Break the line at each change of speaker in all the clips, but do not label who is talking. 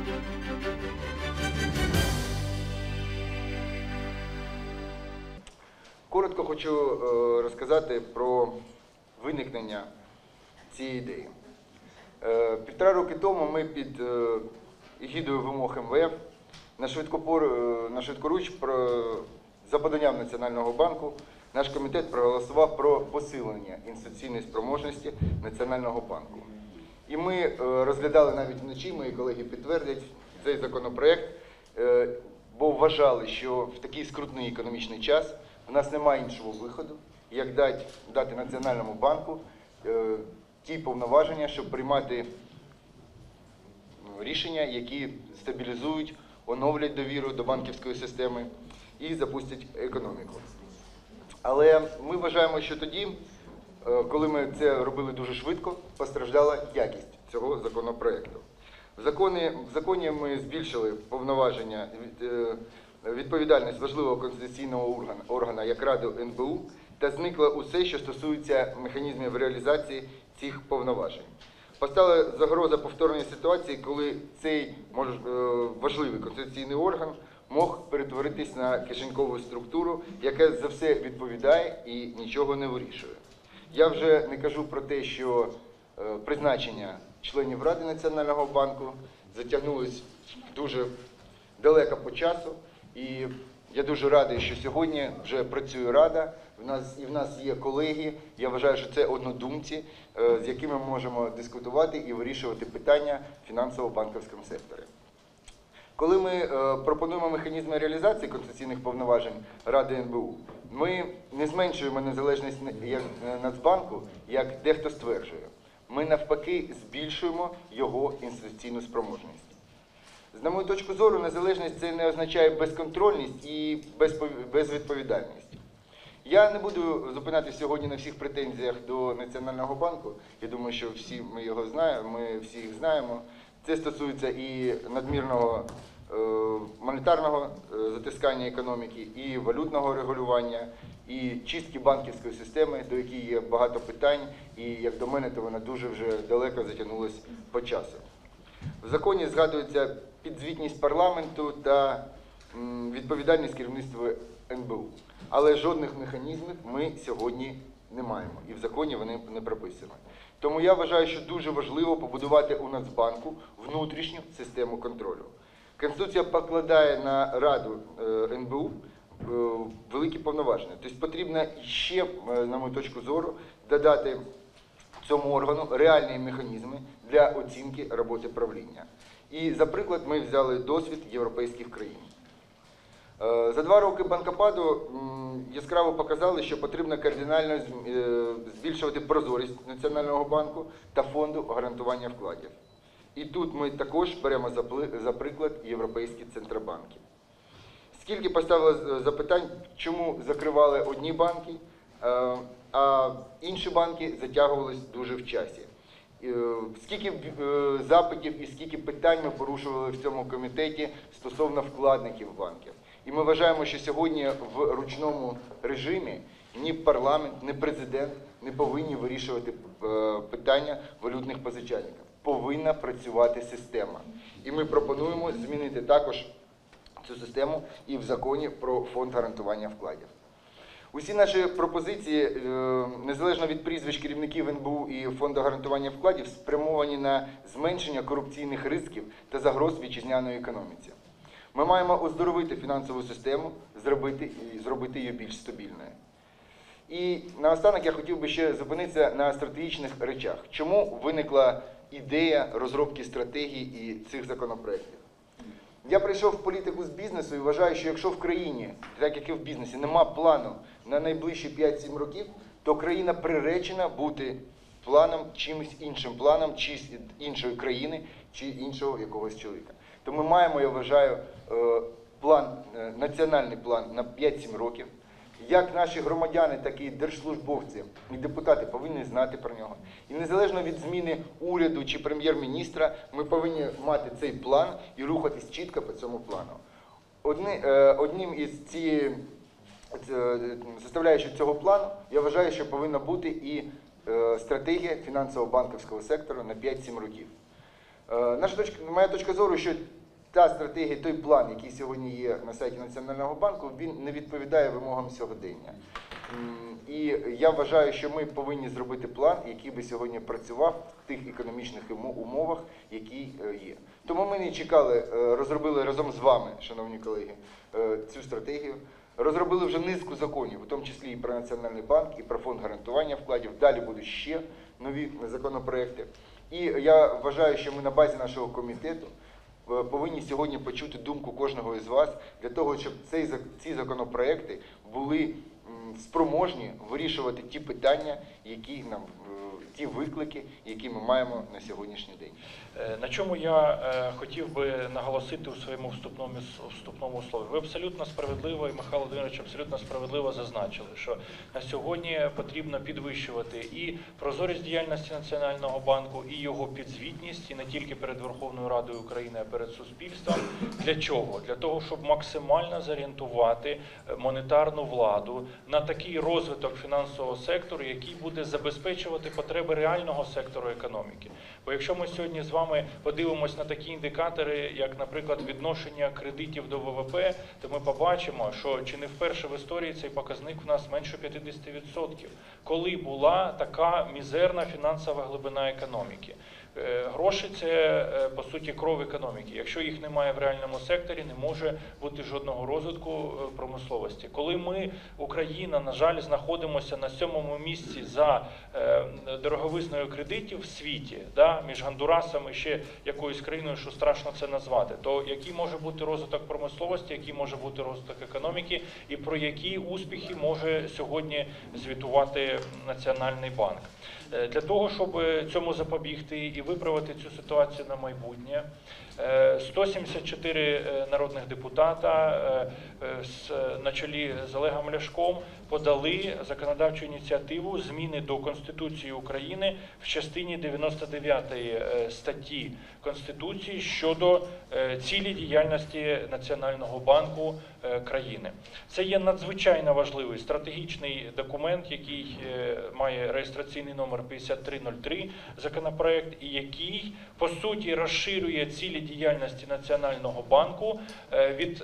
Коротко хочу розказати про виникнення цієї ідеї. 1,5 роки тому ми під егідою вимог МВФ на швидкоруч за поданням Національного банку наш комітет проголосував про посилення інституційної спроможності Національного банку. І ми розглядали навіть вночі, мої колеги підтвердять, цей законопроект, бо вважали, що в такий скрутний економічний час у нас немає іншого виходу, як дати Національному банку ті повноваження, щоб приймати рішення, які стабілізують, оновлять довіру до банківської системи і запустять економіку. Але ми вважаємо, що тоді, коли ми це робили дуже швидко, постраждала якість цього законопроекту. В законі ми збільшили повноваження, відповідальність важливого конституційного органу, як Раду НБУ, та зникло усе, що стосується механізмів реалізації цих повноважень. Постала загроза повторної ситуації, коли цей важливий конституційний орган мог перетворитись на кишенькову структуру, яка за все відповідає і нічого не вирішує. Я вже не кажу про те, що призначення членів Ради Національного банку затягнулось дуже далеко по часу, і я дуже радий, що сьогодні вже працює Рада, в нас є колеги, я вважаю, що це однодумці, з якими ми можемо дискутувати і вирішувати питання в фінансово-банківському секторі. Коли ми пропонуємо механізми реалізації конституційних повноважень Ради НБУ, ми не зменшуємо незалежність Нацбанку, як дехто стверджує. Ми навпаки збільшуємо його інституційну спроможність. На мою точку зору, незалежність – це не означає безконтрольність і безвідповідальність. Я не буду зупинятися сьогодні на всіх претензіях до Національного банку. Я думаю, що всі ми його знаємо, ми всі їх знаємо. Це стосується і надмірного монетарного затискання економіки, і валютного регулювання, і чистки банківської системи, до якої є багато питань, і, як до мене, то вона дуже вже далеко затягнулася по часу. В законі згадується підзвітність парламенту та відповідальність керівництва НБУ. Але жодних механізмів ми сьогодні не маємо, і в законі вони не прописані. Тому я вважаю, що дуже важливо побудувати у Нацбанку внутрішню систему контролю. Конституція покладає на Раду НБУ великі повноваження. Тобто потрібно ще, на мою точку зору, додати цьому органу реальні механізми для оцінки роботи правління. І, за приклад, ми взяли досвід європейських країн. За 2 роки банкопаду яскраво показали, що потрібно кардинально збільшувати прозорість Національного банку та фонду гарантування вкладів. І тут ми також беремо за приклад європейські центробанки. Скільки поставили запитань, чому закривали одні банки, а інші банки затягувалися дуже в часі. Скільки запитів і скільки питань ми порушували в цьому комітеті стосовно вкладників банків. І ми вважаємо, що сьогодні в ручному режимі ні парламент, ні президент не повинні вирішувати питання валютних позичальників. Повинна працювати система. І ми пропонуємо змінити також цю систему і в законі про фонд гарантування вкладів. Усі наші пропозиції, незалежно від прізвищ керівників НБУ і Фонду гарантування вкладів, спрямовані на зменшення корупційних ризиків та загроз вітчизняної економіці. Ми маємо оздоровити фінансову систему, зробити її більш стабільною. І наостанок я хотів би ще зупинитися на стратегічних речах. Чому виникла ідея розробки стратегії і цих законопроєктів? Я прийшов в політику з бізнесу і вважаю, що якщо в країні, так як і в бізнесі, нема плану на найближчі 5-7 років, то країна приречена бути планом, чимось іншим планом, чи іншої країни, чи іншого якогось чоловіка. То ми маємо, я вважаю, національний план на 5-7 років. Як наші громадяни, так і держслужбовці і депутати повинні знати про нього. І незалежно від зміни уряду чи прем'єр-міністра, ми повинні мати цей план і рухатись чітко по цьому плану. Одним із цієї составляючих цього плану, я вважаю, що повинна бути і стратегія фінансово-банківського сектору на 5-7 років. Моя точка зору, що та стратегія, той план, який сьогодні є на сайті Національного банку, він не відповідає вимогам сьогодення. І я вважаю, що ми повинні зробити план, який би сьогодні працював в тих економічних умовах, які є. Тому ми не чекали, розробили разом з вами, шановні колеги, цю стратегію. Розробили вже низку законів, в тому числі і про Національний банк, і про фонд гарантування вкладів. Далі будуть ще нові законопроекти. І я вважаю, що ми на базі нашого комітету повинні сьогодні почути думку кожного із вас для того, щоб ці законопроекти були спроможні вирішувати ті питання, які нам, ті виклики, які ми маємо на сьогоднішній день.
На чому я хотів би наголосити у своєму вступному слові. Ви абсолютно справедливо, і Михайло Володимирович абсолютно справедливо зазначили, що на сьогодні потрібно підвищувати і прозорість діяльності Національного банку, і його підзвітність, і не тільки перед Верховною Радою України, а перед суспільством. Для чого? Для того, щоб максимально зорієнтувати монетарну владу на такий розвиток фінансового сектору, який буде забезпечувати потреби реального сектору економіки. Бо якщо ми сьогодні з вами подивимось на такі індикатори, як, наприклад, відношення кредитів до ВВП, то ми побачимо, що чи не вперше в історії цей показник в нас менше 50%. Коли була така мізерна фінансова глибина економіки. Гроші – це, по суті, кров економіки. Якщо їх немає в реальному секторі, не може бути жодного розвитку промисловості. Коли ми, Україна, на жаль, знаходимося на 7-му місці за дороговизною кредитів в світі, між Гондурасом і ще якоюсь країною, що страшно це назвати, то який може бути розвиток промисловості, який може бути розвиток економіки і про які успіхи може сьогодні звітувати Національний банк. Для того, щоб цьому запобігти і виправити цю ситуацію на майбутнє, 174 народних депутата на чолі з Олегом Ляшком подали законодавчу ініціативу зміни до Конституції України в частині 99 статті Конституції щодо цілі діяльності Національного банку країни. Це є надзвичайно важливий стратегічний документ, який має реєстраційний номер 5303 законопроект, і який, по суті, розширює цілі діяльності Національного банку від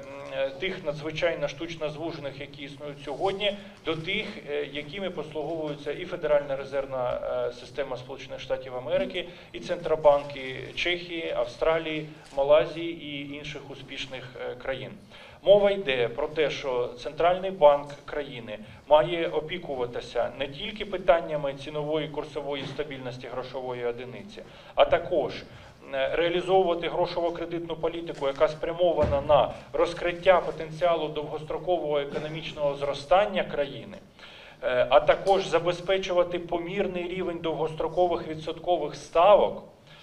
тих надзвичайно штучно звужених, які існують сьогодні, до тих, якими послуговуються і Федеральна резервна система Сполучених Штатів Америки, і Центробанки Чехії, Австралії, Малайзії і інших успішних країн. Мова йде про те, що Центральний банк країни має опікуватися не тільки питаннями цінової курсової стабільності грошової одиниці, а також реалізовувати грошово-кредитну політику, яка спрямована на розкриття потенціалу довгострокового економічного зростання країни, а також забезпечувати помірний рівень довгострокових відсоткових ставок,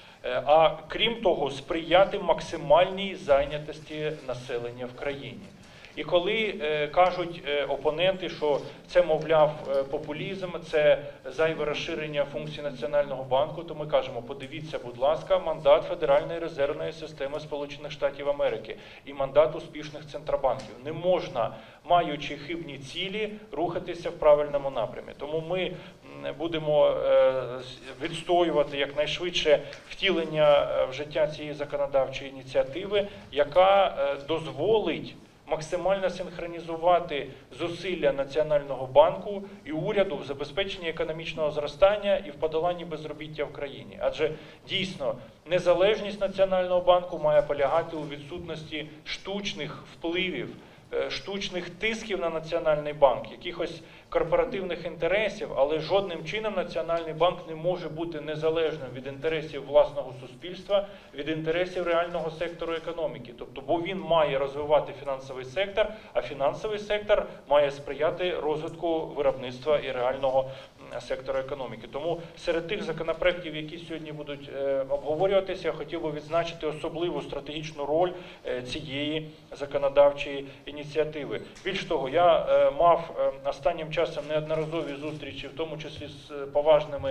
а крім того, сприяти максимальній зайнятості населення в країні. І коли кажуть опоненти, що це, мовляв, популізм, це зайве розширення функцій Національного банку, то ми кажемо, подивіться, будь ласка, мандат Федеральної резервної системи Сполучених Штатів Америки і мандат успішних центробанків. Не можна, маючи хибні цілі, рухатися в правильному напрямі. Тому ми будемо відстоювати якнайшвидше втілення в життя цієї законодавчої ініціативи, яка дозволить максимально синхронізувати зусилля Національного банку і уряду в забезпеченні економічного зростання і в подоланні безробіття в країні. Адже дійсно незалежність Національного банку має полягати у відсутності штучних впливів, штучних тисків на Національний банк, якихось корпоративних інтересів, але жодним чином Національний банк не може бути незалежним від інтересів власного суспільства, від інтересів реального сектору економіки. Тобто, бо він має розвивати фінансовий сектор, а фінансовий сектор має сприяти розвитку виробництва і реального сектору економіки. Тому серед тих законопроєктів, які сьогодні будуть обговорюватися, я хотів би відзначити особливу стратегічну роль цієї законодавчої ініціативи. Більш того, я мав останнім часом неодноразові зустрічі, в тому числі з поважними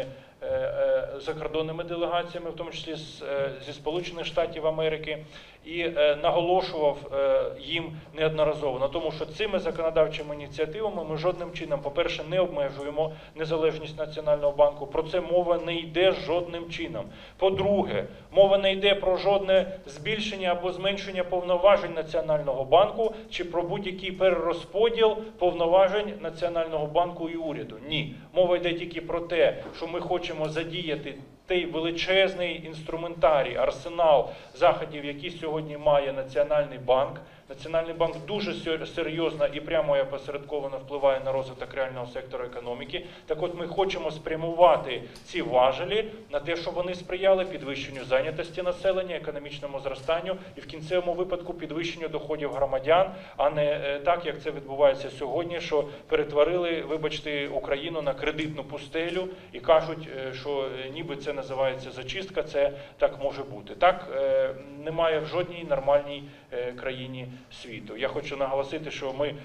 закордонними делегаціями, в тому числі зі Сполучених Штатів Америки, і наголошував їм неодноразово на тому, що цими законодавчими ініціативами ми жодним чином, по-перше, не обмежуємо незалежність Національного банку, про це мова не йде жодним чином. По-друге, мова не йде про жодне збільшення або зменшення повноважень Національного банку чи про будь-який перерозподіл повноважень Національного банку і уряду. Ні. Мова йде тільки про те, що ми хочемо задіяти той величезний інструментарій, арсенал заходів, які сьогодні має Національний банк. Національний банк дуже серйозно і прямо і опосередковано впливає на розвиток реального сектору економіки. Так от ми хочемо спрямувати ці важелі на те, щоб вони сприяли підвищенню зайнятості населення, економічному зростанню і в кінцевому випадку підвищенню доходів громадян, а не так, як це відбувається сьогодні, що перетворили, вибачте, Україну на кредитну пустелю і кажуть, що ніби це називається зачистка, це так може бути. Так немає в жодній нормальній країні світу. Я хочу наголосити, що ми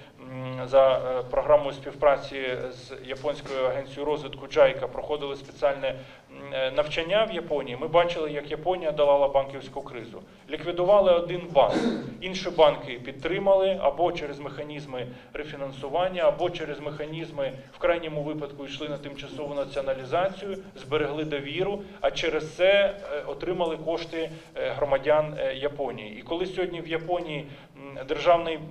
за програмою співпраці з японською агенцією розвитку JICA проходили спеціальне навчання в Японії. Ми бачили, як Японія долала банківську кризу. Ліквідували один банк. Інші банки підтримали або через механізми рефінансування, або через механізми, в крайньому випадку, йшли на тимчасову націоналізацію, зберегли довіру, а через це отримали кошти громадян Японії. І коли сьогодні в Японії державний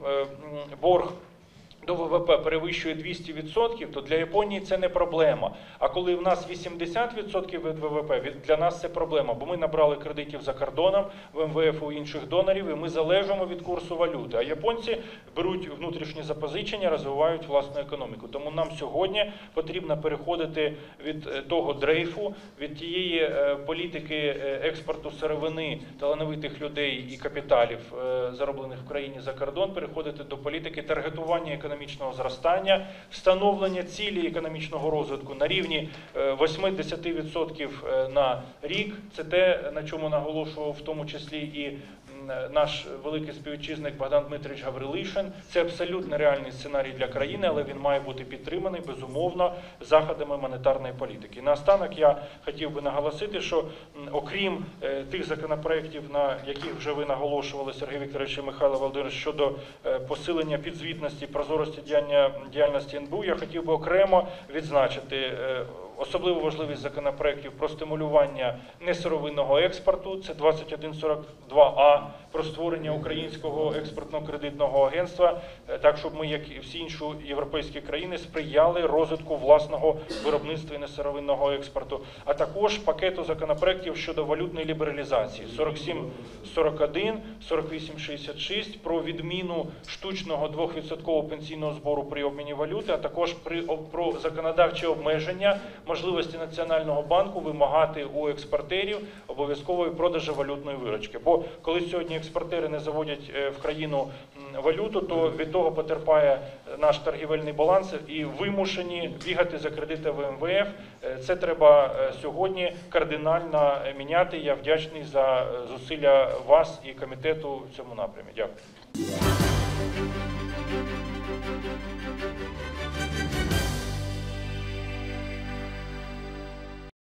борг до ВВП перевищує 200%, то для Японії це не проблема. А коли в нас 80% від ВВП, для нас це проблема, бо ми набрали кредитів за кордоном, в МВФ у інших донорів, і ми залежимо від курсу валюти. А японці беруть внутрішні запозичення, розвивають власну економіку. Тому нам сьогодні потрібно переходити від того дрейфу, від тієї політики експорту сировини, талановитих людей і капіталів, зароблених в країні за кордон, переходити до політики таргетування економічного зростання, встановлення цілі економічного розвитку на рівні 8-10% на рік. Це те, на чому наголошував в тому числі і наш великий співвітчизник Богдан Дмитрович Гаврилишин. Це абсолютно реальний сценарій для країни, але він має бути підтриманий, безумовно, заходами монетарної політики. Наостанок я хотів би наголосити, що окрім тих законопроєктів, на яких вже ви наголошували, Сергій Вікторович і Михайло Володимирович, щодо посилення підзвітності, прозорості діяльності НБУ, я хотів би окремо відзначити особливу важливість законопроєктів про стимулювання несировинного експорту, це 2142А, про створення українського експортно-кредитного агентства, так, щоб ми, як і всі інші європейські країни, сприяли розвитку власного виробництва і несировинного експорту, а також пакету законопроєктів щодо валютної лібералізації, 4741, 4866, про відміну штучного 2% пенсійного збору при обміні валюти, а також про законодавче обмеження можливості Національного банку вимагати у експортерів обов'язкової продажу валютної виручки. Бо коли сьогодні експортери не заводять в країну валюту, то від того потерпає наш торгівельний баланс і вимушені бігати за кредити в МВФ. Це треба сьогодні кардинально міняти. Я вдячний за зусилля вас і комітету в цьому напрямі. Дякую.